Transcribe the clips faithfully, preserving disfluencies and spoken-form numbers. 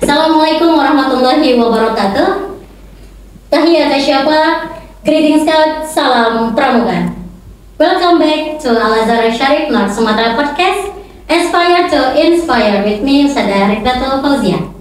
Assalamualaikum warahmatullahi wabarakatuh. Tahiyat Asyapa, greetings Scout, salam pramuka. Welcome back to Al-Azhar Syarif North Sumatra Podcast, Aspire to Inspire with me, Ustadzah Rekdatul Fauzia.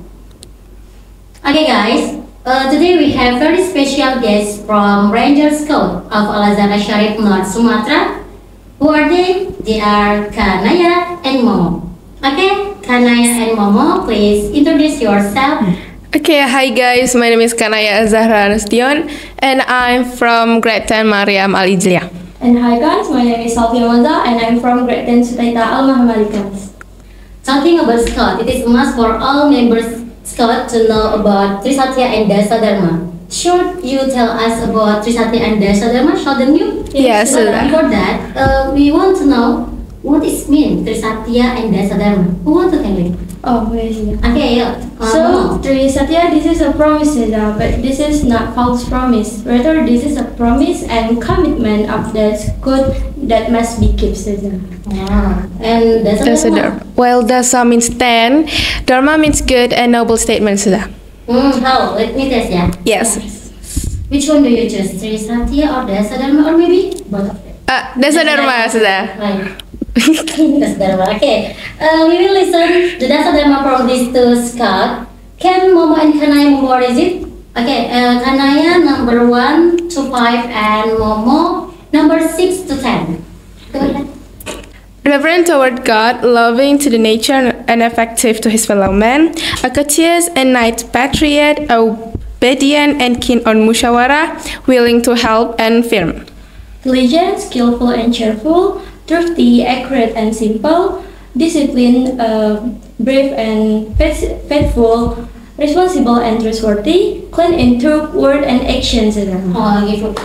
Okay guys, uh, today we have very special guests from Ranger Scout of Al-Azhar Syarif North Sumatra. Who are they? They are Kanaya and Momo. Okay, Kanaya and Momo, please introduce yourself. Okay, hi guys, my name is Kanaya Zahra Nustion and I'm from grade ten Mariam Al Ijliyah. And hi guys, my name is Sofia Maza and I'm from grade ten Sutaita Al Muhammadikas. Talking about Scout, it is a must for all members Scout to know about Trisatya and Dasa Dharma. Should you tell us about Trisatya and Dasa Dharma? Show them you? Yes, But sir. before that, uh, we want to know what is mean Trisatya and Dasa Dharma. Who want to tell me? Oh, where is it? Okay, yeah. Uh, So, Momo. Trisatya, this is a promise, Sada, but this is not false promise. Rather, this is a promise and commitment of the good that must be kept, Sada. Wow. And Dasa Dasa Dharma? Dharma. Well, Dasa means ten, Dharma means good and noble statements. Sudah. Hmm, how? Let me test ya. Yes. Which one do you choose? Trisatya or Dasa Dharma, or maybe both of them? Uh, Dasa Dharma, Sudah. Right. Dasa Dharma. Okay. Uh, we will listen the Dasa Dharma from these two Scout. Can Momo and Kanaya Momo, what is it? Okay. Uh, Kanaya number one to five and Momo number six to ten. Go ahead. Reverent toward God, loving to the nature and effective to his fellow man, a courteous and knight patriot, obedient and keen on musyawarah, willing to help and firm. Diligent, skillful and cheerful, thrifty, accurate and simple, disciplined, uh, brave and faith- faithful, responsible and trustworthy, clean in thought, word and action, Sada. Oh, give a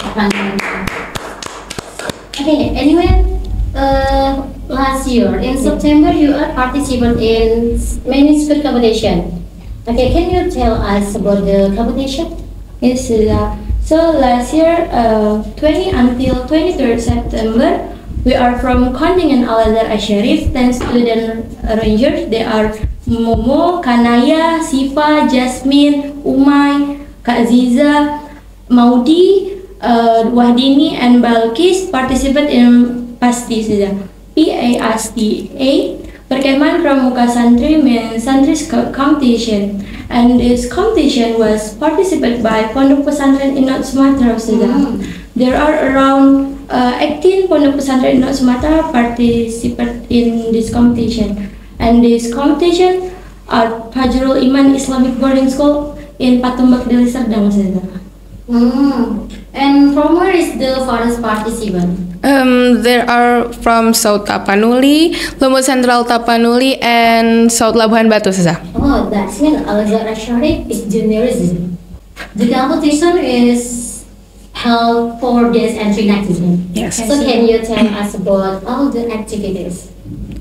Okay. Anyway. Uh, last year in September you are participant in many school competition. Okay, can you tell us about the competition? Yes, Sada. So last year, uh, twenty until twenty-third September, we are from Kontingan Al-Azhar Asy-Syarif, ten student rangers. They are Momo, Kanaya, Sifa, Jasmine, Umay, Kak Ziza, Maudi, uh, Wahdini, and Balkis participate in Pasti saja. P A S T A, Perkemahan Pramuka Santri means Santri Scout competition, and this competition was participated by Pondok Pesantren in North Sumatra saja. Mm. There are around uh, eighteen Pondok Pesantren in North Sumatra participate in this competition, and this competition are Fajrul Iman Islamic Boarding School in Patumbak Deli Serdang saja. Mm. And from where is the farthest participant? Um, there are from South Tapanuli, Lombok Central Tapanuli, and South Labuhan Batu, Sudah. Oh, that's mean Al-Azhar Asy-Syarif is juniorism. The competition is held four days and three nights. Isn't it? Yes. So can you tell us about all the activities?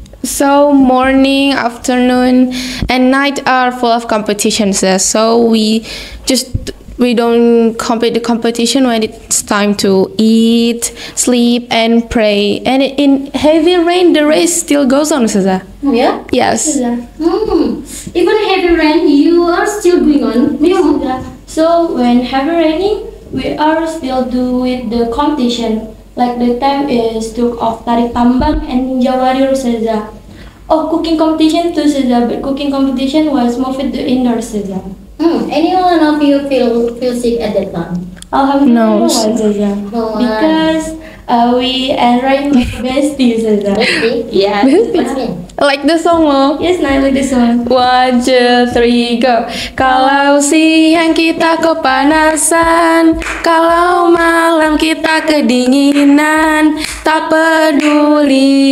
So morning, afternoon, and night are full of competitions. uh, So we just we don't compete the competition when it's time to eat, sleep, and pray. And in heavy rain, the race still goes on, Suza. Oh, yeah? Yes. Hmm. Even heavy rain, you are still going on. Yeah. So when heavy raining, we are still do with the competition. Like the time is took of tarik tambang and ninja warrior saja. Oh, cooking competition too saja, but cooking competition was moved to indoor saja. Hmm. Any one of you feel feel sick at that time? Alhamdulillah, No. no one saja. No one. Because uh, we enrolled my bestie saja. Bestie? Yeah. What's mean? Like the song, lo. Yes, now like this one. One, two, three, go. Kalau siang kita kepanasan, kalau malam kita kedinginan, tak peduli,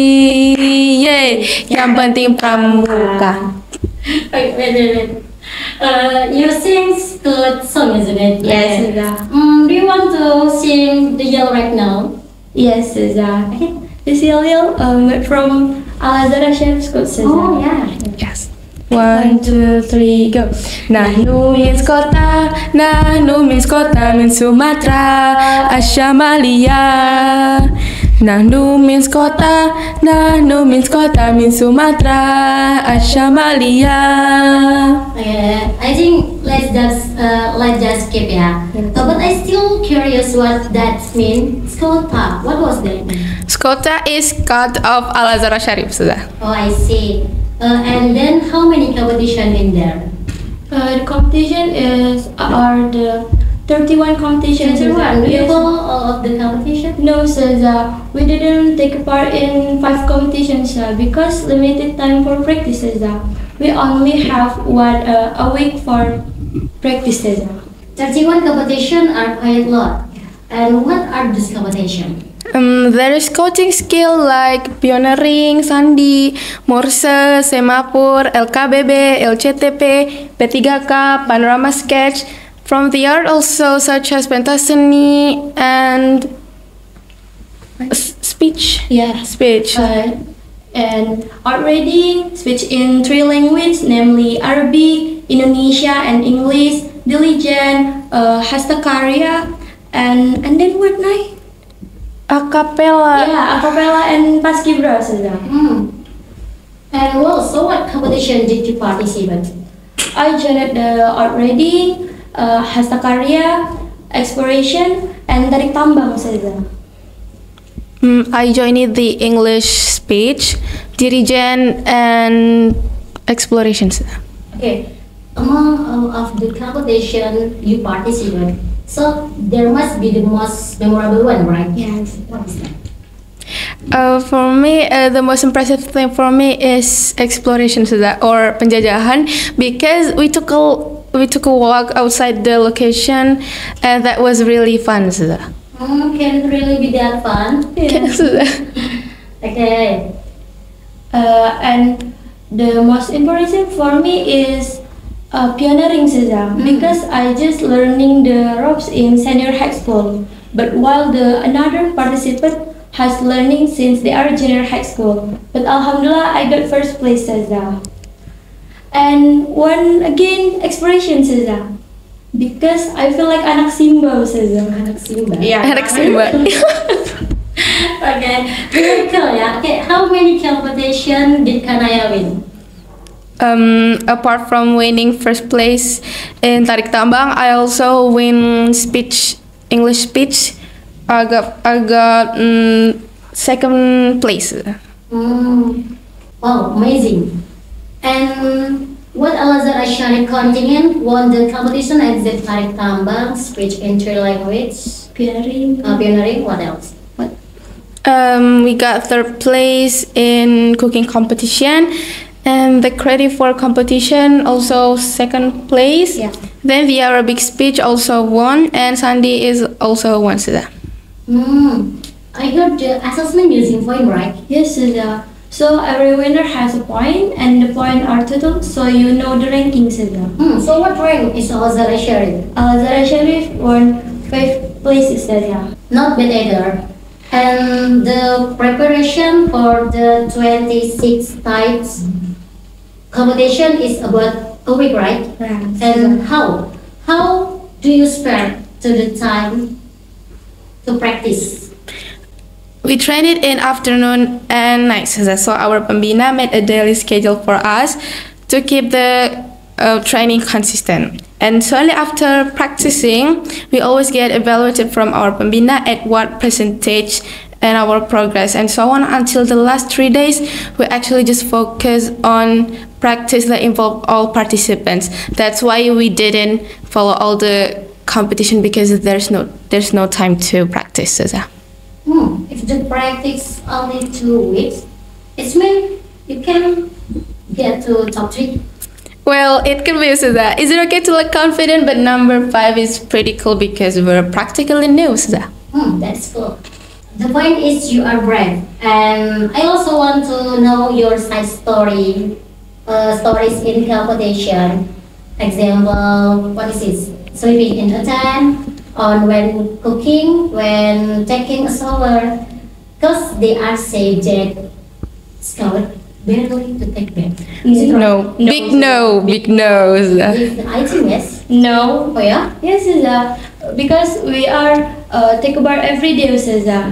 yeay, yang penting pramuka. Wait, wait, wait, wait. Uh, you sing good song, isn't it? Yes, saja. Um, do you want to sing the yell right now? Yes, saja. This Yalil um, from Al-Azhar Asy-Syarif School saja. Oh yeah. Yes. One, two, three, go. Nahnu means kota, Nahnu means kota, means Sumatra, Asyamalia. Nahnu means kota, Nahnu means kota means Sumatra, Ashamalia. Okay, I think let's just uh, let's just skip ya. Uh, but I still curious what that means. Skota, what was that? Skota is cut of Al Azhar Sharif, sudah. Oh, I see. Uh, and then how many competition in there? Uh, the competition is are the thirty-one competitions. Everyone, do you Yes. go all of the competition? No, sir. Uh, we didn't take part in five competitions uh, because limited time for practices. Uh, we only have one uh, a week for practices. Uh. thirty-one competition are quite a lot. And what are these competition? Um, there is coaching skill like pioneering, sandi, morse, semapur, L K B B, L C T P, P tiga K, panorama sketch. From the art also such as pentaseni and s- speech. Yeah. Speech. Uh, and art reading, speech in three languages, namely Arabic, Indonesia, and English. Diligent, uh, Hastakarya, and and then what night? Acapella. Yeah, acapella and paskibra, Sudah. Hmm. And well, so what competition did you participate? I joined the art reading, uh, Hastakarya, exploration, and tarik tambang, Sudah. Mm, I joined the English speech, dirigent, and explorations. Okay, among all of the competition you participate, so there must be the most memorable one, right? Yes. What is that? Uh, for me, uh, the most impressive thing for me is exploration sudah, or penjajahan, because we took a we took a walk outside the location, and that was really fun sudah. Hmm, can it really be that fun? Sudah. Okay. Uh, and the most impressive for me is uh, pioneering, Sudah, because I just learning the ropes in senior high school. But while the another participant has learning since they are junior high school. But Alhamdulillah, I got first place, Sudah. And one again exploration, Sudah, because I feel like anak Simba, Sudah. Anak Simba. Yeah. Anak Simba. Okay. Very cool, yeah. Okay, how many competition did Kanaya win? Um, apart from winning first place in tarik tambang, I also win speech, English speech. I got I got um, second place. Hmm. Wow, amazing. And what Al Azhar Ashari contingent won the competition at the tarik tambang, speech in three language, Pioneering. uh, pioneering. What else? Um, we got third place in cooking competition, and the credit for competition also second place. Yeah. Then the Arabic speech also won, and Sandy is also one sudah. Hmm. I heard the assessment using point, right? Yes, Sudah. So every winner has a point, and the point are total, so you know the ranking, Sudah. Hmm. So what rank is Al Azhar Ashari? Al Azhar Sharif won five places, Sudah. Not bad either. And the preparation for the twenty-six types competition is about a week, right? Right. And how? How do you spare to the time to practice? We trained it in afternoon and night, so our pembina made a daily schedule for us to keep the uh, training consistent. And shortly after practicing, we always get evaluated from our pembina at what percentage and our progress and so on until the last three days. We actually just focus on practice that involve all participants. That's why we didn't follow all the competition, because there's no there's no time to practice. So. Hmm. If the practice only two weeks, it means you can get to top three. Well, it can be so that. Is it okay to look confident? But number five is pretty cool because we're practically new. So that. Hmm, that's cool. The point is you are brave, and I also want to know your side story, uh, stories in competition. Example, what is this? Sleeping in a tent, on when cooking, when taking a shower, because they are say that scout barely to take bath. Is it right? No, big no, big no. So that. If the item yes. No. Oh yeah. Yes, Sudah. Because we are uh, take a bath every day, Sudah.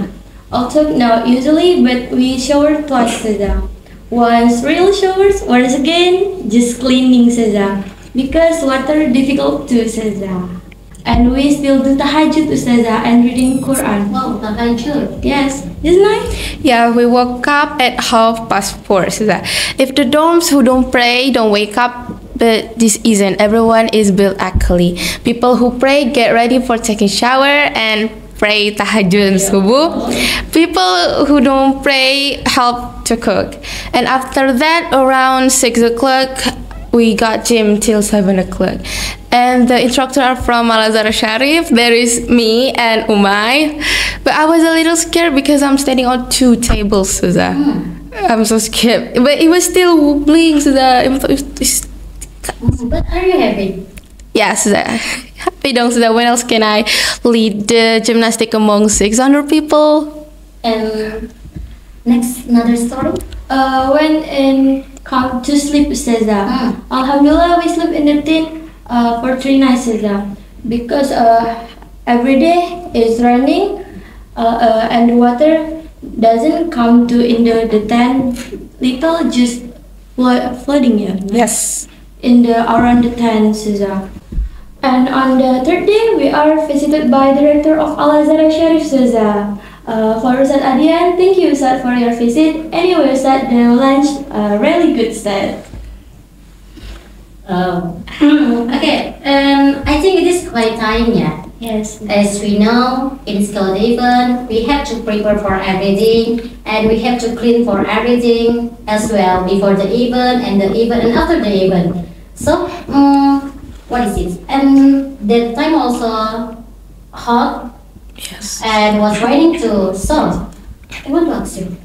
Although not usually, but we shower twice saja. Once real showers, once again just cleaning saja. Because water difficult to saja. And we still do tahajud Ustazah and reading Quran. Wow, tahajud. Yes, isn't it? Yeah, we woke up at half past four. So that if the dorms who don't pray don't wake up, but this isn't. Everyone is built equally. People who pray get ready for taking shower and pray tahajud and subuh. People who don't pray help to cook. And after that, around six o'clock, we got gym till seven o'clock. And the instructor are from Al-Azhar Sharif. There is me and Umay. But I was a little scared because I'm standing on two tables, Suza. Mm. I'm so scared. But it was still wobbling, Suza. But are you happy? Yeah, Suza. Happy dong, Suza. When else can I lead the gymnastic among six hundred people? And next, another story? Uh, when in come to sleep Ustazah. Mm. Alhamdulillah, we sleep in the tent uh, for three nights Ustazah. Because uh, every day is raining uh, uh, and the water doesn't come to in the, the tent. Little just flo- flooding here. Yes. In the around the tent Ustazah. And on the third day, we are visited by director of Al-Azhar Sharif Ustazah. Uh, for Ustaz Adian, thank you Ustaz for your visit. Anyway Ustaz, the lunch uh, really good Ustaz. Oh. Okay, um, I think it is quite time, yeah. Yes. As we know, in school event, we have to prepare for everything and we have to clean for everything as well before the event and the event and after the event. So, um, what is it? And that time also hot. Yes. And was raining too. So, I want to ask you,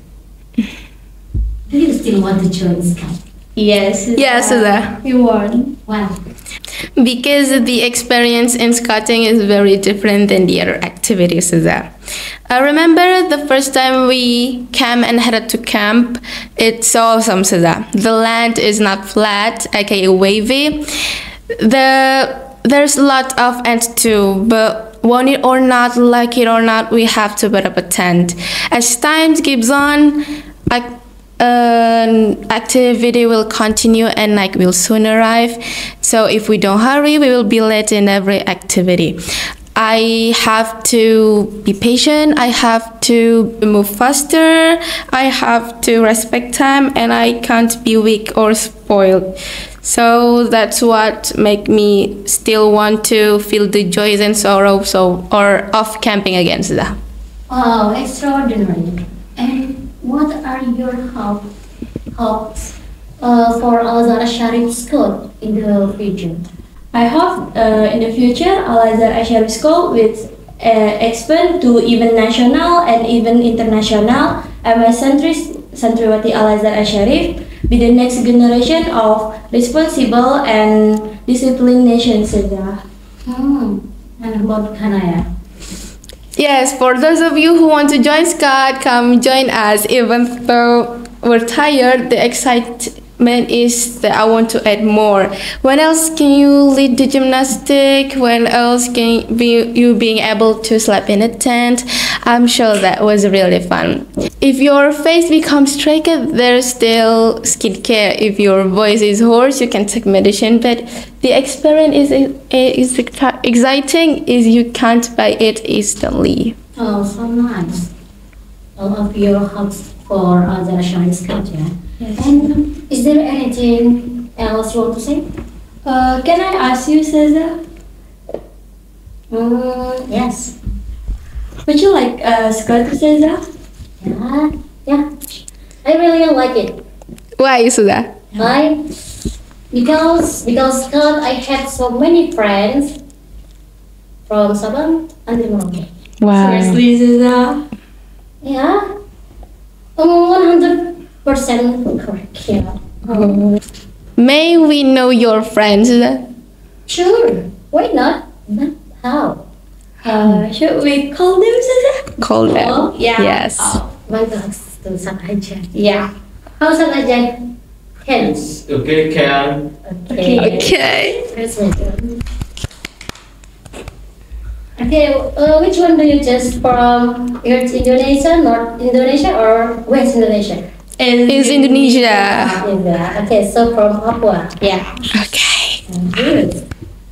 do you still want to join Scout? Yes. Yes, Suza. You won. Wow. Because the experience in scouting is very different than the other activities, Suza. I remember the first time we came and headed to camp, it's so awesome, Suza. The land is not flat, aka wavy. The there's a lot of ants too, but want it or not, like it or not, we have to put up a tent. As time keeps on, ac- an activity will continue and night will soon arrive. So if we don't hurry, we will be late in every activity. I have to be patient, I have to move faster, I have to respect time, and I can't be weak or spoiled. So that's what make me still want to feel the joys and sorrows of, or of camping again, Suza. Wow, extraordinary. And what are your hope, hopes uh, for Al-Azhar Sharif School in the future? I hope uh, in the future Al-Azhar Sharif School will uh, expand to even national and even international. And my Santri, Santriwati Al-Azhar Sharif be the next generation of responsible and disciplined nation, Suza. Hmm. And about Kanaya? Yes, for those of you who want to join Scout, come join us. Even though we're tired, the excitement is that I want to add more. When else can you lead the gymnastic? When else can be you being able to sleep in a tent? I'm sure that was really fun. If your face becomes streaked, there's still skincare. If your voice is hoarse, you can take medicine. But the experience is is exciting. Is you can't buy it instantly. Oh, so nice. All of your hopes for Al-Azhar Sharif School, yeah? Yes. And is there anything else you want to say? Uh, can I ask you, Suza? Mm, yes. Would you like uh, Scout, Suza? Yeah, yeah. I really like it. Why, Suza? Why? Because because Scout, I had so many friends from Sabang until Merauke. Wow. Seriously, Suza? Yeah. Um, one hundred percent correct. Yeah. Oh. May we know your friends, Suza? Sure. Why not? But how? Uh, should we call them, Suza? Call them. Oh, yeah. Yes. Oh, bagus tuh sama aja. Yeah. How's sama aja? Hands. Okay, can. Okay. Okay. Terus aja. Okay, uh, which one do you choose from East Indonesia, North Indonesia, or West Indonesia? Is Indonesia. Yeah. Okay, so from Papua. Yeah. Okay. Good.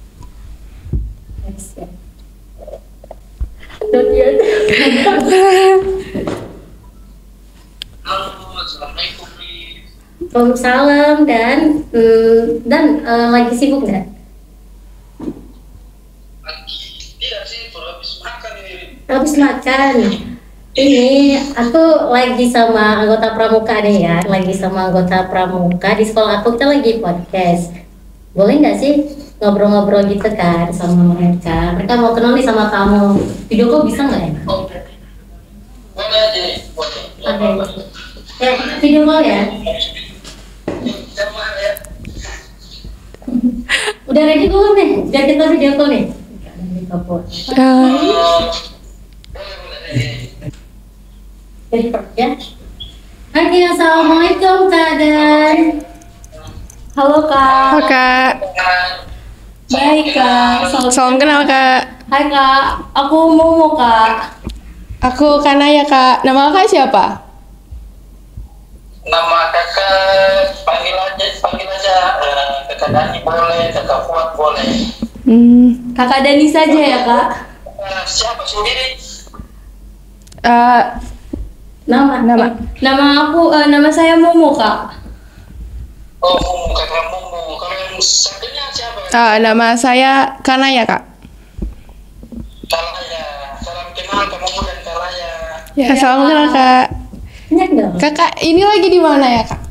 Next, yeah. Not yet. Halo, assalamualaikum. Waalaikumsalam dan hmm, dan uh, lagi sibuk nggak? Lagi tidak sih, baru habis makan ini. Habis makan. Ini aku lagi sama anggota pramuka nih ya, lagi sama anggota pramuka di sekolah aku, kita lagi podcast. Boleh nggak sih ngobrol-ngobrol gitu kan sama mereka? Mereka mau kenal nih sama kamu. Video call bisa nggak ya? Oke. Boleh aja nih, boleh. Oke. Ya, video call ya. Jangan ya. Udah ready belum nih? Biar kita video call nih. Di Papua. Uh, Oh, boleh boleh. Record ya. Oke, assalamualaikum Kak Dan. Halo Kak. Halo Kak. Baik Kak. Salam. Salam kenal Kak. Hai Kak, aku Momo Kak. Aku Kanaya Kak. Nama Kak siapa? Nama kakak panggil aja, panggil aja. Eh, kakak Dani boleh, kakak Fuad boleh. Hmm. Kakak Dani saja ya Kak. Eh, siapa sendiri? Uh, Nama nama. Nama aku, eh, nama saya Momo Kak. Oh, Mumu, kakak Mumu. Kalau yang satunya siapa? Uh, nama saya Kanaya Kak. Kalaya. Salam kenal ke Mumu dan Kalaya. Ya, salam kenal Kak. banyak dong. Kakak ini lagi di mana ya Kak?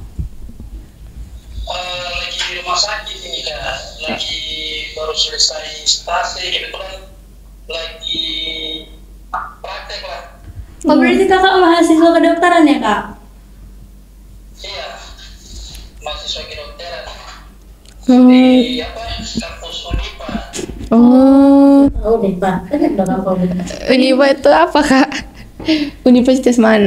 Eh, lagi di rumah sakit ini kak, lagi baru selesai stasi, kebetulan lagi praktek lah. Oh berarti Kakak mahasiswa kedokteran ya Kak? Iya, mahasiswa kedokteran Hmm. di apa kampus Unipa. Oh, Oh deh Pak, banyak dong kamu. Unipa itu apa Kak? Universitas mana?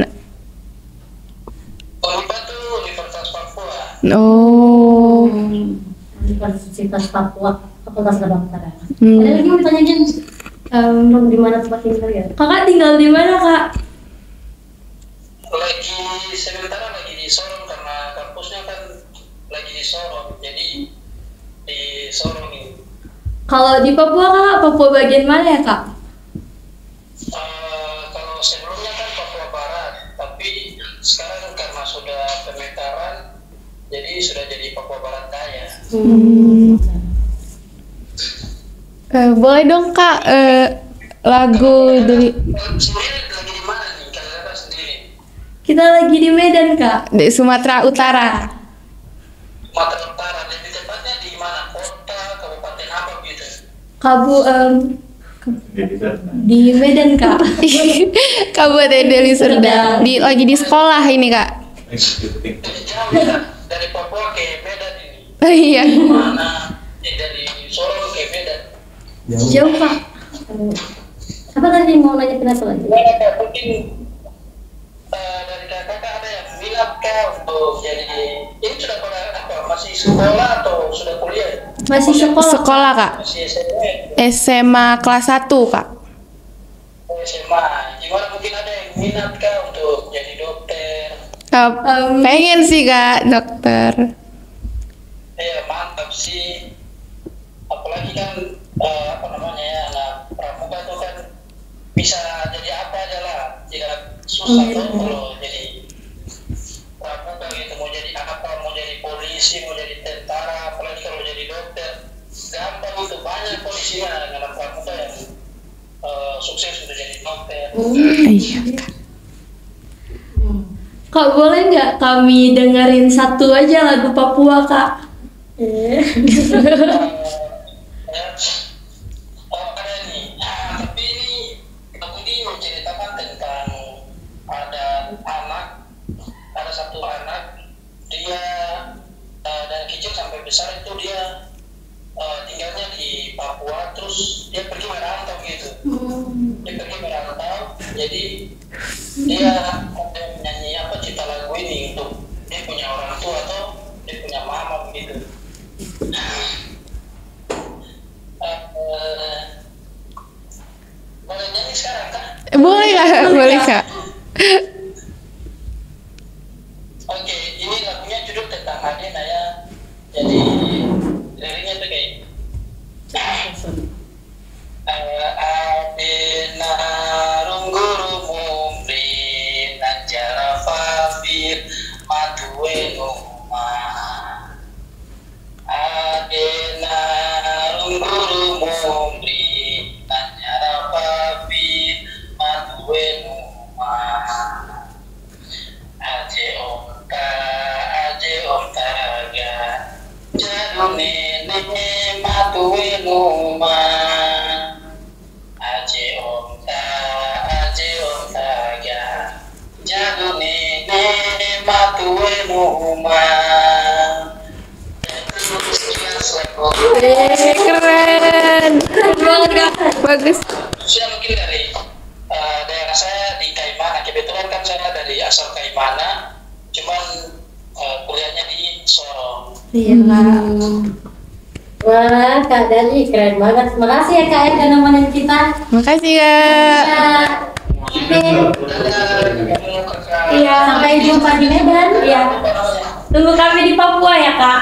Unipa tuh Universitas Papua. Oh. Universitas Papua, Fakultas Kedokteran. Hmm. Ada lagi mau ditanyain? Um, Belum di mana tempat tinggal ya? kakak tinggal di mana Kak? Lagi sementara lagi di Sorong karena kampusnya kan lagi di Sorong, jadi di Sorong ini. Kalau di Papua Kak, Papua bagian mana ya Kak? Eh, kalau sebelumnya kan Papua Barat, tapi sekarang karena sudah pemekaran, jadi sudah jadi Papua Barat Daya. Hmm. Eh, boleh dong Kak eh, lagu dari Eh, Sendiri lagi di mana nih? Kakak sendiri? Kita lagi di Medan Kak. di Sumatera Utara. Sumatera Utara, lebih tepatnya di mana? Kota, kabupaten apa gitu? Kabu em, di Medan Kak. Kabupaten Deli Serdang. Di lagi di sekolah ini Kak. Jadi jauh ya, dari Papua ke Medan ini. Iya. Mana? Eh, dari Sorong ke Medan. Jauh Kak. Apa tadi mau nanya kenapa lagi? Gimana Kak? Mungkin eh, dari kakak ada yang minat kah untuk jadi ini sudah pada apa? Masih sekolah atau sudah kuliah? Masih sekolah. Sekolah Kak. Masih S M A. S M A kelas satu Kak. Oh, S M A. Gimana mungkin ada yang minat kah untuk jadi dokter? Eh, Em, pengen sih Kak dokter. Eh mantap sih. Apalagi kan eh, apa namanya ya, anak pramuka itu kan bisa jadi apa aja lah. Tidak susah tuh kalau jadi pramuka gitu. Mau jadi apa? Mau jadi polisi, mau jadi tentara, apalagi kalau jadi dokter. Gampang itu, banyak polisinya anak pramuka yang eh, sukses untuk jadi dokter. Iya Kak. Kak boleh nggak kami dengerin satu aja lagu Papua Kak? Eh, Ya, oh, ada nih. Ah, tapi ini lagu ini menceritakan tentang ada anak, ada satu anak, dia uh, dari kecil sampai besar itu dia uh, tinggalnya di Papua, terus dia pergi merantau gitu. Dia pergi merantau, jadi dia ada nyanyi apa cipta lagu ini untuk dia punya orang tua atau dia punya mama begitu. Uh, Boleh kak. Oke, ini lagunya judul tentang Adena ya. Jadi liriknya tuh kayak Eh, Adena rungguru mumri nanjara fafir matue numa. Adena rungguru mumri nanjara fafir matue numa. Aje onta, aje onta ga, jadu nene matue numa. Aje onta, aje onta ga, jadu nene matue numa. Itu sekian selaku. Eh, keren. Keren banget kak. Bagus. Saya mungkin dari uh, daerah saya di Kaimana. Kebetulan kan saya dari asal Kaimana, cuman uh, kuliahnya di Sorong. Iya kak. Wah kak Dani keren banget. Makasih ya kak yang udah nemenin kita. Makasih kak. Ya. Oke. Dadah, kakak. Iya. Sampai jumpa di Medan. Iya. Tunggu kami di Papua ya kak.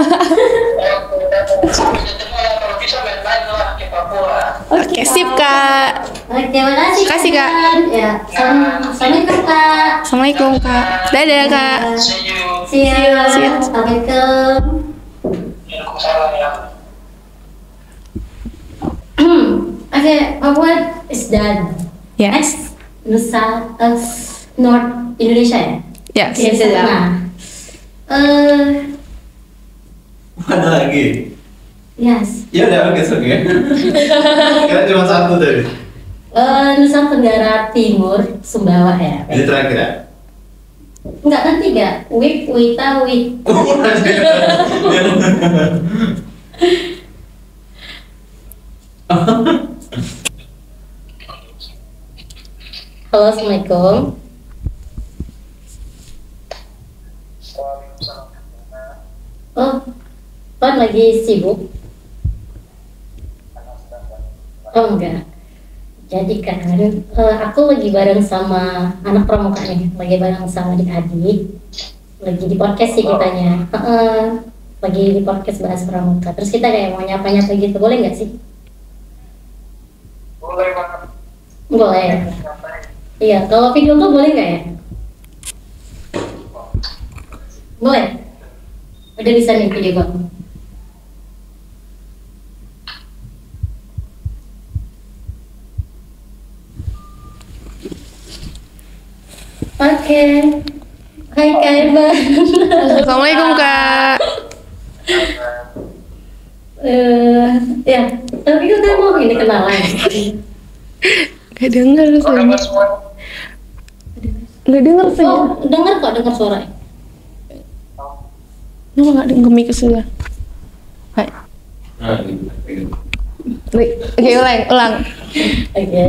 Sampai ketemu ya, kalau bisa main-main lah ke Papua. Oke, sip kak. Oke, terima kasih. Kasih, Kak. Ya, Assalamualaikum kak. Assalamualaikum kak. Dadah kak. See you. See you. See you. Assalamualaikum. Waalaikumsalam ya. Okay, Papua is done. Ya. Next, Nusa uh, North Indonesia ya. Yes. Yes, yes, yes. Nah, eh, Ada lagi? yes. Ya udah oke oke. Kira cuma satu tadi. Eh, Nusa Tenggara Timur, Sumbawa ya. Ini terakhir ya. Enggak kan tiga. Wik, Wita, Wik. Halo, Assalamualaikum. Waalaikumsalam. Oh, kan lagi sibuk? Oh enggak. Jadi kan, eh, aku lagi bareng sama anak pramuka nih, lagi bareng sama adik-adik, lagi di podcast sih kitanya. Heeh, lagi di podcast bahas pramuka. Terus kita kayak mau nyapa-nyapa gitu, boleh nggak sih? Boleh banget. Boleh. Iya, kalau video call boleh nggak ya? Boleh. Udah bisa nih video call. Oke. Hai Kak Irban. Assalamualaikum kak. Eh, ya, tapi kita mau ini kenalan. Gak denger Apa suara. kabar semua? Gak denger sih. Oh, dengar kok, dengar suara. Lu gak denger mic sebelah. Hai. Nah, ini. Li- Oke ulang ulang. Oke.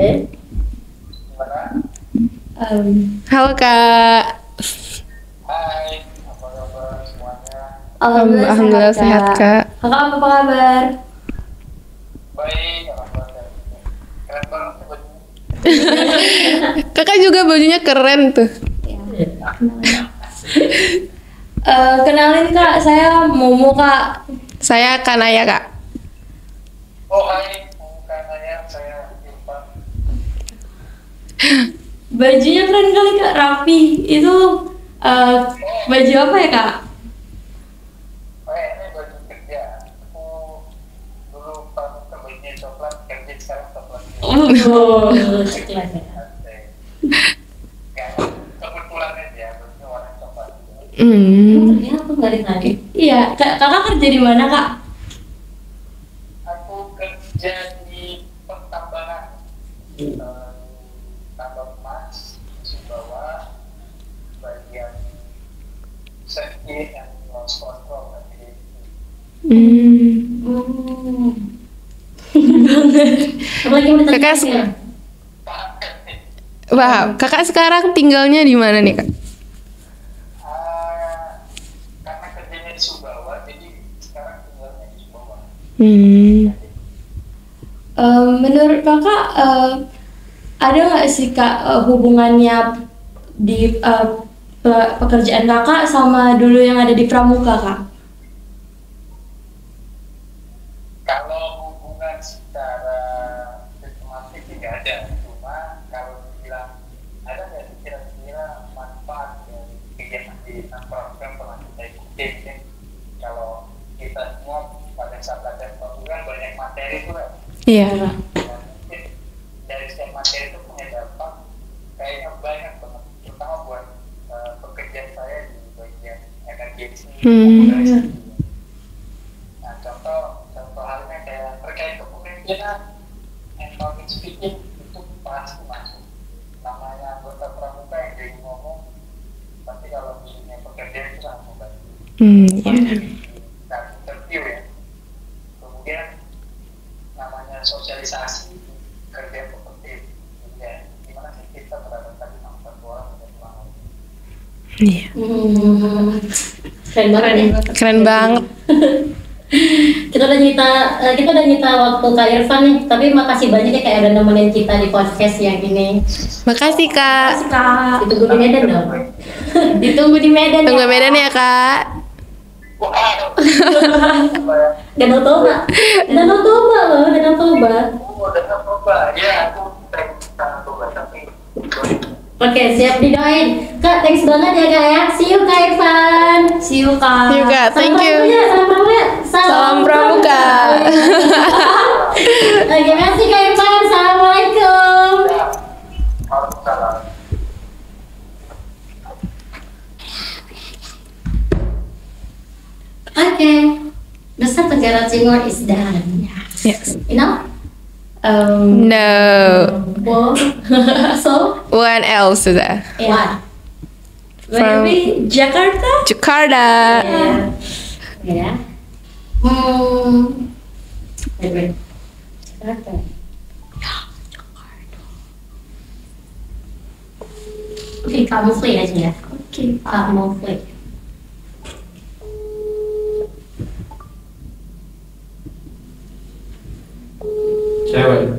Um, Halo kak. Hai, apa kabar semuanya? Alhamdulillah, Alhamdulillah sehat kak. Kakak apa kabar? Baik, alhamdulillah. Keren banget ya bajunya. Kakak juga bajunya keren tuh. Eh, kenalin kak, saya Momo kak. Saya Kanaya kak. Oh hai, bukan saya, saya Irfan. Bajunya keren kali kak, rapi. Itu eh, baju apa ya kak? Oh ya, ini baju kerja. Aku dulu pakai bajunya coklat, kerja sekarang coklat. Oh, Coklat ya. Ya, kebetulan aja, bajunya warna coklat. Hmm. Ternyata aku nggak ditanya. iya. Kak- Kakak kerja di mana kak? Aku kerja di pertambangan, eh, tambang emas, Sumbawa, bagian safety and loss control. Jadi, Hmm. Hmm. Apalagi mau ditanya. Kakak ya? Wah, kakak sekarang tinggalnya di mana nih kak? ah, karena kerjanya di Sumbawa, jadi sekarang tinggalnya di Sumbawa. Hmm. Eh, menurut kakak eh, ada nggak sih Kak uh, hubungannya di uh, pe- pekerjaan Kakak sama dulu yang ada di Pramuka, Kak? Kalau hubungan secara sistematis sih nggak ada, cuma kalau dibilang ada nggak sih kira-kira manfaat dari kegiatan di program pernah kita ikutin ya? Kalau kita semua pada saat latihan program banyak materi itu kan, Iya. dan mungkin dari setiap materi itu punya dampak kayaknya banyak banget, terutama buat uh, pekerjaan saya di bagian energi. Hmm. Nah, contoh contoh halnya kayak terkait kepemimpinan, empowerment speaking itu pasti masuk. Namanya anggota pramuka yang jadi ngomong, pasti kalau di dunia pekerjaan itu langsung bantu. Hmm, iya. Nah, interview ya. Kemudian namanya sosialisasi kerja seperti ya, gimana sih kita beradaptasi sama satu orang dan orang. Iya. Hmm, keren banget ya. Keren banget. Kita udah nyita, eh, kita udah nyita waktu Kak Irfan nih, tapi makasih banyak ya kayak udah nemenin kita di podcast yang ini. Makasih Kak. Kak, Ditunggu di Medan dong. ditunggu di Medan Tunggu ya. Medan ya Kak. Wow. Danau Toba, Danau Toba loh, Danau Toba. Oh, udah coba ya, aku pengen coba tapi Oke, siap didoain. Kak, thanks banget ya Kak ya. See you Kak Irfan. See you Kak. See you Kak. Thank you. Salam pramuka. Salam pramuka. Oke, makasih Kak Irfan. Assalamualaikum. harus salah. Okay, Nusa Tenggara Timur is done. Yes. You know? Um, No. Well, so One else sudah. what? maybe Jakarta? Jakarta. Yeah. Yeah. Hmm. Wait, wait. Jakarta. Oke, kamu free aja ya. Oke. Kamu free. Cewek.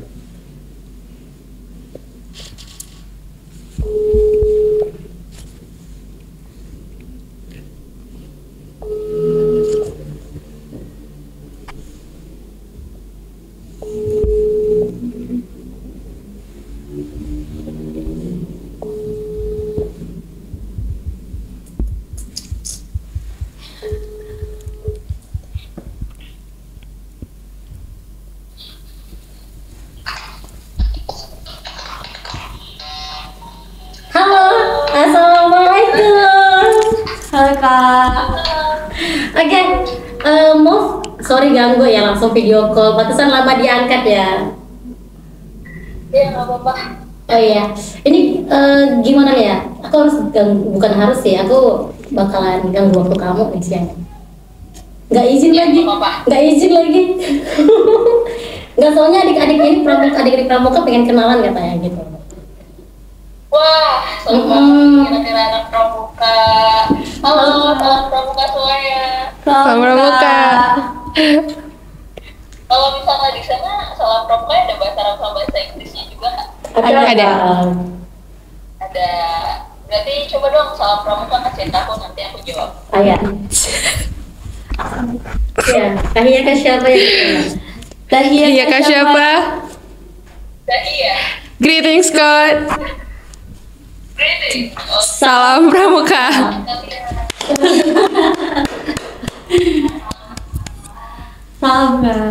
Halo, assalamualaikum. Halo Kak. Oke, eh, Move, sorry ganggu ya, langsung video call. Pantesan lama diangkat ya. Ya nggak apa-apa. Oh iya, ini eh, gimana ya? Aku harus ganggu, bukan harus sih. Aku bakalan ganggu waktu kamu nih siang. Nggak izin lagi, nggak izin lagi. Nggak, soalnya adik-adik ini pramuka, adik-adik pramuka pengen kenalan katanya gitu. Wah, seru Mm-mm. banget kira-kira anak pramuka. Halo, anak pramuka semuanya. Salam pramuka. Kalau misalnya di sana salam pramuka ada bahasa Arab sama bahasa Inggrisnya juga nggak? Ada. Ada. Ada. Berarti coba dong salam pramuka kasih aku, nanti aku jawab. Ayah. Ya, Kahia ke siapa ya? Tahiyah Iya Kak siapa? Dan iya, Greetings Scott. greeting. Oh, Salam pramuka. tapi ya. Salam Kak.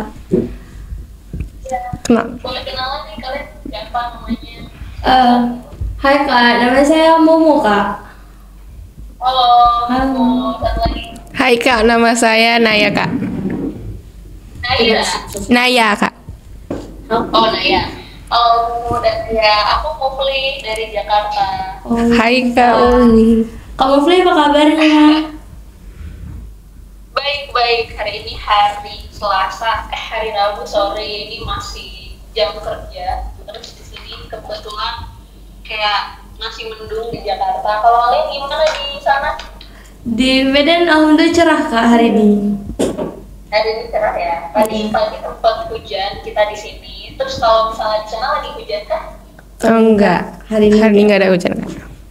Kenal. Boleh kenalan nih kalian siapa namanya? Eh, Hai Kak, nama saya Momo Kak. Halo. Halo. Oh, satu lagi. Hai Kak, nama saya Naya Kak. Naya. Naya Kak. Oh, Naya. Oh, dan ya, aku Mufli dari Jakarta. Oh, Hai Kak Uli. Kak Mufli apa kabarnya? Baik-baik, hari ini hari Selasa, eh hari Rabu sore, ini masih jam kerja. Terus di sini kebetulan kayak masih mendung di Jakarta. Kalau kalian gimana di sana? Di Medan alhamdulillah cerah Kak hari ini. Hari ini cerah ya. Tadi pagi sempat hujan kita di sini. Terus kalau misalnya di sana lagi hujan kah? Oh, enggak. Hari ini Hari ini nggak ada hujan Kak.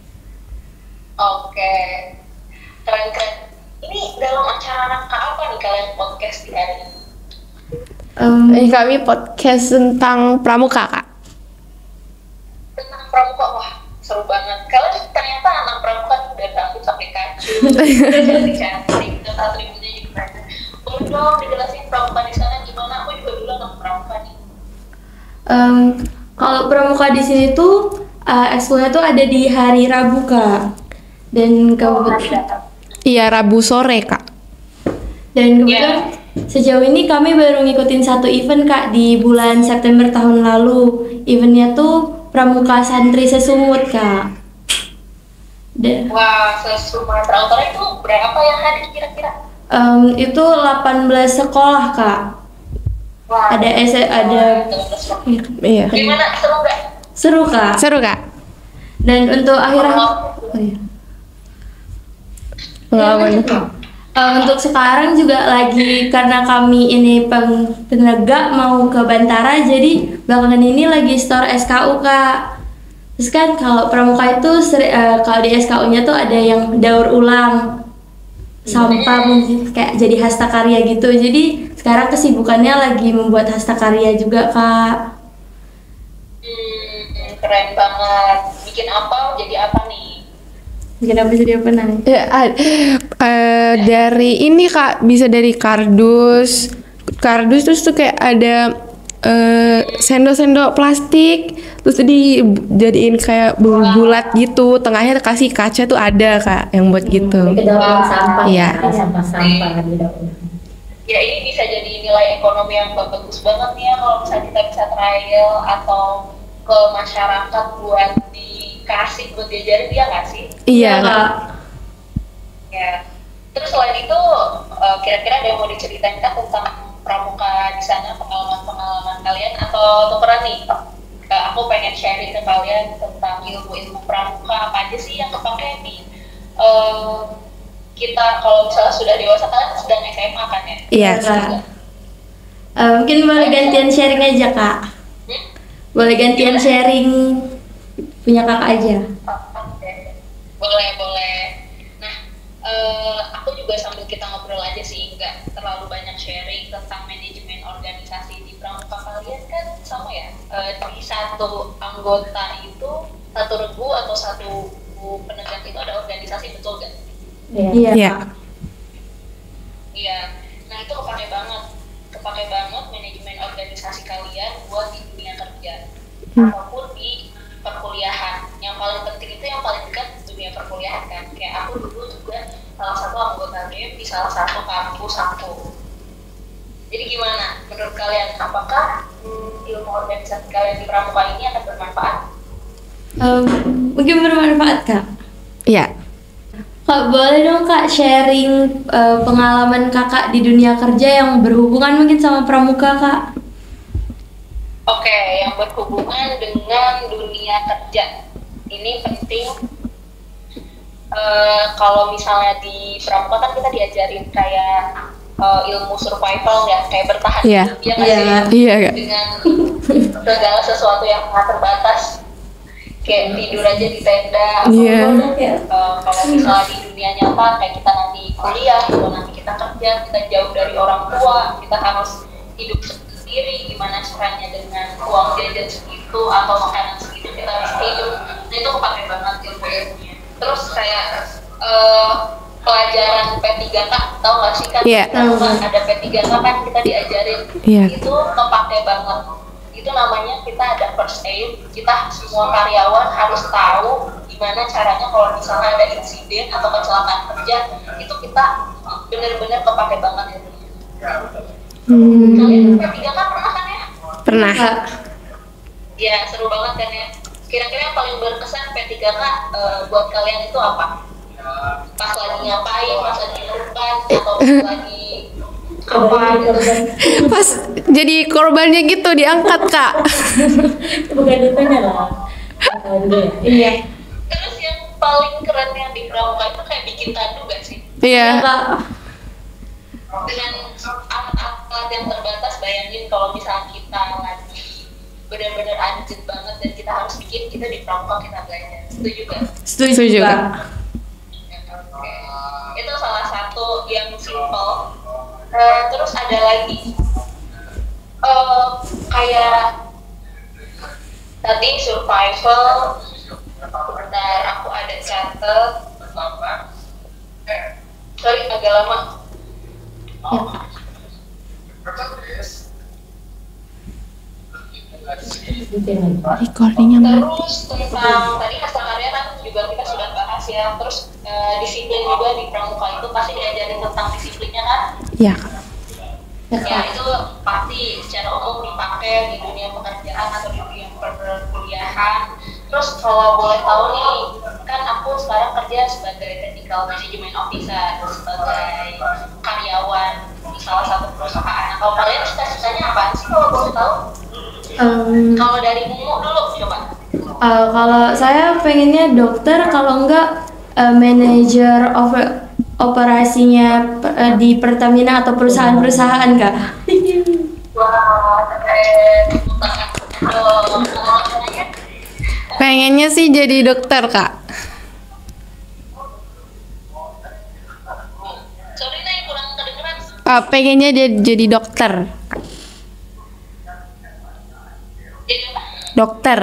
Oke, keren-keren. Ini dalam acara rangka apa nih kalian podcast di hari ini? Um, Ini kami podcast tentang pramuka Kak. Tentang pramuka, wah seru banget. Kalian ternyata anak pramuka udah rambut sampai kacung, cantik, dan atributnya juga banyak. Boleh dong dijelasin pramuka di sana gimana? Aku juga dulu anak pramuka nih. um, kalau pramuka di sini tuh uh, ekskulnya tuh ada di hari Rabu Kak. Dan kebetulan Iya, Rabu sore Kak. dan kebetulan sejauh ini kami baru ngikutin satu event Kak di bulan September tahun lalu. Eventnya tuh Pramuka Santri Sesumut Kak. Dan Wah, se-Sumatera Utara itu berapa yang hadir kira-kira? um, itu delapan belas sekolah Kak. Wah, Ada S ada Iya. gimana, seru gak? seru Kak. Seru Kak. Dan untuk akhir oh, iya. Pengalaman. Uh, untuk sekarang juga lagi karena kami ini peng penegak mau ke Bantara, jadi belakangan ini lagi store S K U Kak. Terus kan kalau pramuka itu seri- uh, kalau di S K U-nya tuh ada yang daur ulang sampah mungkin kayak jadi hasta karya gitu. Jadi sekarang kesibukannya lagi membuat hasta karya juga Kak. Hmm, keren banget. Bikin apa? Jadi apa nih? Bikin apa jadi apa nih? Ya, ad- eh, dari ini Kak, bisa dari kardus. Kardus terus tuh kayak ada eh, sendok-sendok plastik, terus tuh dijadiin kayak bulat gitu, tengahnya kasih kaca tuh ada Kak yang buat gitu. Ke dalam sampah. Iya. Sampah-sampah di dalam. Ya ini bisa jadi nilai ekonomi yang bagus banget nih ya kalau misalnya kita bisa trial atau ke masyarakat buat dikasih buat diajarin, dia nggak sih? Iya Kak. Kak. Ya. Terus selain itu eh, kira-kira ada yang mau diceritain kan tentang pramuka di sana, pengalaman-pengalaman kalian atau tukeran nih? Eh, aku pengen sharing ke kalian tentang ilmu-ilmu pramuka apa aja sih yang kepake di eh, kita kalau misalnya sudah dewasa, kalian sedang S M A kan ya? Iya Kak. Kak. Uh, mungkin boleh gantian sharing aja Kak. Hmm? Boleh gantian sharing punya kakak aja. Oke, boleh boleh. Nah, eh, aku juga sambil kita ngobrol aja sih, nggak terlalu banyak sharing tentang manajemen organisasi di pramuka. Kalian kan sama ya, eh, di satu anggota itu satu regu atau satu penegak itu ada organisasi, betul gak? Iya. Iya. Kak. Iya. Nah itu kepake banget, kepake banget manajemen organisasi kalian buat di dunia kerja ataupun di perkuliahan. Yang paling penting itu yang paling dekat dunia perkuliahan kan. Kayak aku dulu juga salah satu anggota D E M di salah satu kampus aku. Jadi gimana menurut kalian? Apakah hmm, ilmu organisasi kalian di pramuka ini akan bermanfaat? Um, mungkin bermanfaat Kak. Iya. Kak boleh dong Kak sharing uh, pengalaman Kakak di dunia kerja yang berhubungan mungkin sama pramuka Kak. Oke, yang berhubungan dengan dunia kerja ini penting. Uh, kalau misalnya di pramuka kan kita diajarin kayak uh, ilmu survival ya, kayak bertahan Iya. hidup, ya nggak Iya. sih? Iya Kak. Dengan segala sesuatu yang sangat terbatas, kayak tidur aja di tenda. Iya. Uh, kalau misalnya di dunia nyata kayak kita nanti kuliah, kalau nanti kita kerja, kita jauh dari orang tua, kita harus hidup sendiri. Gimana caranya dengan uang jajan segitu atau makanan segitu kita bisa hidup? Nah itu kepake banget ilmu-ilmunya. Terus kayak uh, pelajaran P tiga K, tau gak sih kan? Iya. Tahu kan ada P tiga K kan kita diajarin. Iya. Itu kepake banget. Itu namanya kita ada first aid. Kita semua karyawan harus tahu gimana caranya kalau misalnya ada insiden atau kecelakaan kerja, itu kita benar-benar kepake banget ilmunya. Hmm, Kalian P tiga K pernah kan ya? pernah. Kak. Ya seru banget kan ya. Kira-kira yang paling berkesan P tiga K eh, buat kalian itu apa? Pas lagi ngapain, pas lagi ngerukan, atau pas lagi apa gitu? Pas jadi korbannya gitu diangkat Kak. Itu bukan ditanya lah. Iya. Terus yang paling keren yang di pramuka itu kayak bikin tandu gak sih? Iya. Kak. Dengan alat-alat yang terbatas, bayangin kalau misalnya kita lagi benar-benar urgent banget dan kita harus bikin, kita di pramuka kita belajar. Setuju gak? Setuju, Kak. Oke. Itu salah satu yang simple. Uh, terus ada lagi uh, kayak tadi survival. Bentar, aku ada catat. Sorry, agak lama. Recordingnya mati. Terus tentang tadi hasta karya kan juga kita sudah bahas ya. Terus uh, disiplin juga di pramuka itu pasti diajarin tentang disiplinnya kan? Iya, Kak. Ya itu pasti secara umum dipakai di dunia pekerjaan atau di dunia perkuliahan. Terus kalau boleh tahu nih, kan aku sekarang kerja sebagai technical management officer, sebagai karyawan di salah satu perusahaan. Kalau kalian cita-citanya apa sih kalau boleh tahu? Um, Kalau dari Mumu dulu coba. uh, kalau saya pengennya dokter, kalau enggak uh, manajer over operasinya uh, di Pertamina atau perusahaan-perusahaan, Kak. Wah, keren. Oh, Pengennya sih jadi dokter, Kak. sorry nih kurang kedengeran. Ah, pengennya dia jadi dokter. Jadi apa? Dokter.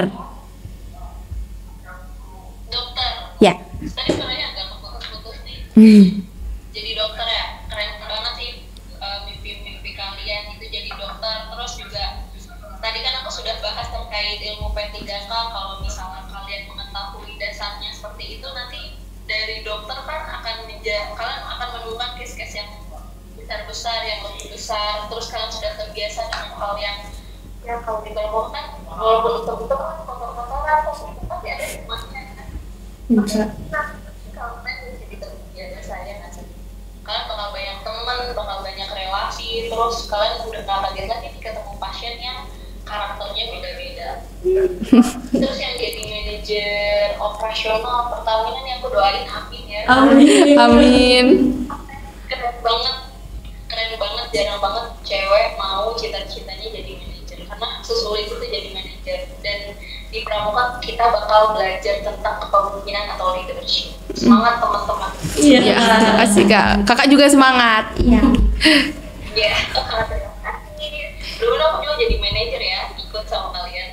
Dokter. Ya. Tadi suaranya agak putus-putus nih. Hmm. Jadi dokter ya, keren banget sih uh, mimpi-mimpi kalian itu jadi dokter. Terus juga tadi kan aku sudah bahas terkait ilmu P tiga K. Kalau misalnya kalian mengetahui dasarnya seperti itu, nanti dari dokter kan akan menja- kalian akan menemukan case-case yang besar-besar, yang lebih besar. Terus kalian sudah terbiasa dengan hal yang ya kalau di bawah kan walaupun itu itu kan kotor-kotoran terus itu pasti ada hikmahnya kan. Bisa. Kalau kalian jadi terbiasa saya nggak sih, kalian bakal banyak teman, bakal banyak relasi, terus kalian udah nggak kaget lagi nih ketemu pasien yang karakternya beda-beda. Terus yang jadi manajer operasional Pertamina nih aku doain amin ya. Amin. Amin. Keren banget, keren banget, jarang banget cewek mau cita-citanya jadi manajer karena sesulit itu jadi manajer. Dan di pramuka kita bakal belajar tentang kepemimpinan atau leadership. Semangat teman-teman. Iya. Ya, terima kasih, Kak. Kakak juga semangat. Iya. Ya, dulu aku juga jadi manajer ya, ikut sama kalian.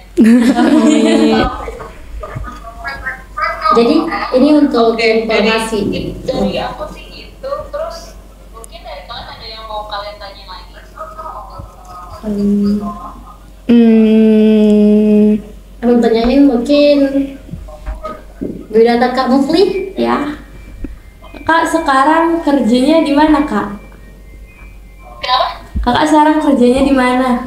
Jadi ini untuk Oke, informasi. dari, dari aku sih itu. Terus mungkin dari kalian ada yang mau kalian tanya lagi? Hmm. Aku tanyain mungkin Widata Kak Mufli. Ya. Kak sekarang kerjanya di mana, Kak? Kenapa? Kakak sekarang kerjanya di mana?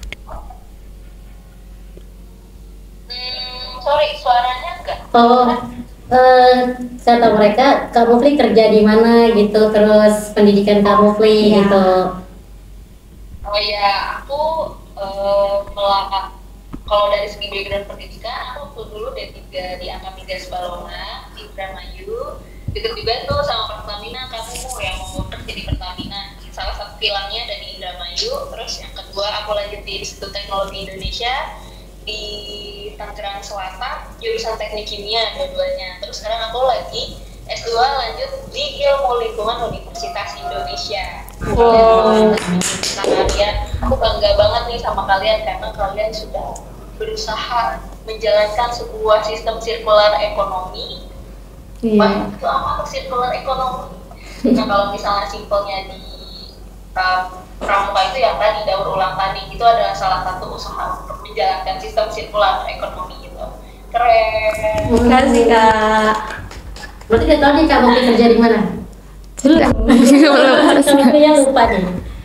Hmm, sorry, suaranya enggak. Oh, eh, saya tahu mereka Kak Mufli kerja di mana gitu, terus pendidikan Kak Mufli Ya. gitu. Oh ya, aku uh, melakukan kalau dari segi background pendidikan, aku tuh dulu D tiga di Angka Migas Balongan di Indramayu. Deket juga tuh sama Pertamina, kamu yang mau kerja di Pertamina. Salah satu kilangnya dari Indramayu. Terus yang kedua aku lanjut di Institut Teknologi Indonesia di Tangerang Selatan, jurusan Teknik Kimia dua-duanya. Terus sekarang aku lagi S dua lanjut di Ilmu Lingkungan Universitas Indonesia. Wow. Nah, kalian, aku bangga banget nih sama kalian karena kalian sudah berusaha menjalankan sebuah sistem sirkular ekonomi. Iya. Wah, itu apa sirkular ekonomi? Nah, kalau misalnya simpelnya di uh, pramuka itu yang tadi daur ulang tadi itu adalah salah satu usaha untuk menjalankan sistem sirkular ekonomi gitu. Keren. Terima kasih, Kak. Berarti kita tahu nih Kak Mufli kerja di mana? Sudah. Kak Mufli yang lupa nih.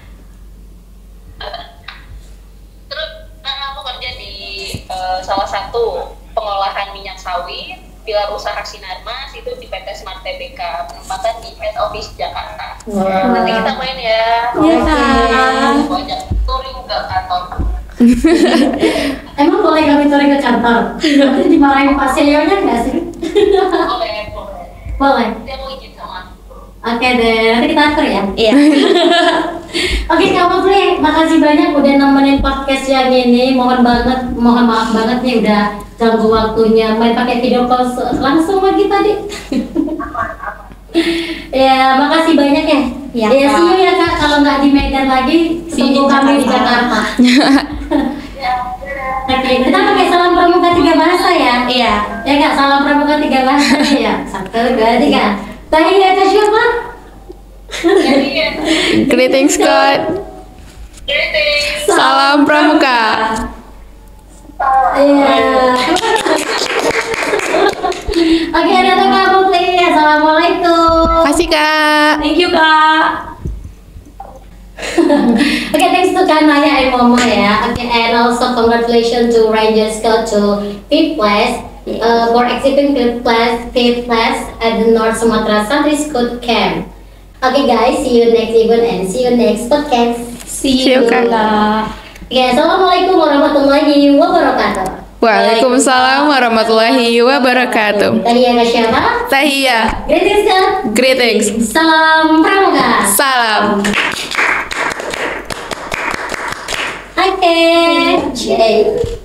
Terus karena aku kerja di uh, salah satu pengolahan minyak sawit, pilar usaha Sinarmas itu di P T Smart T B K, penempatan di Head Office Jakarta. Wah. Nanti kita main ya. Iya, Kak. Aku ajak touring ke kantor. Emang boleh kami touring ke kantor? Nanti dimarahin Pak Sionya nggak sih? Boleh, boleh. Boleh. Nanti aku izin sama aku. Oke deh, nanti kita atur ya. Iya. Oke Kak Mufli, makasih banyak udah nemenin podcast yang ini. Mohon banget, mohon maaf banget nih udah ganggu waktunya main pakai video call langsung lagi tadi. Ya, makasih banyak ya. Ya, ya Kak. see you ya Kak. Kalau nggak di Medan lagi, tunggu kami di Jakarta. Oke, kita pakai salam pramuka tiga bahasa ya. Iya. Ya Kak, salam pramuka tiga bahasa ya. Satu, dua, tiga. Tahiyat siapa? Greetings, Scott. Greetings. Salam Pramuka. Iya. Oke, ada Kak Mufli. Assalamualaikum. Kasih Kak. Thank you, Kak. Okay, thanks to Kanaya and Momo ya. Okay, and also congratulations to Ranger Scout to fifth place uh, for exhibiting fifth place, fifth place at the North Sumatra Santri Scout Camp. Okay guys, see you next event and see you next podcast. See you, Kak. Okay, assalamualaikum warahmatullahi wabarakatuh. Waalaikumsalam warahmatullahi wabarakatuh. Tahiyah siapa? Tahiyah. Greetings Kak. Greetings. Salam pramuka. Salam. Okay. Cek.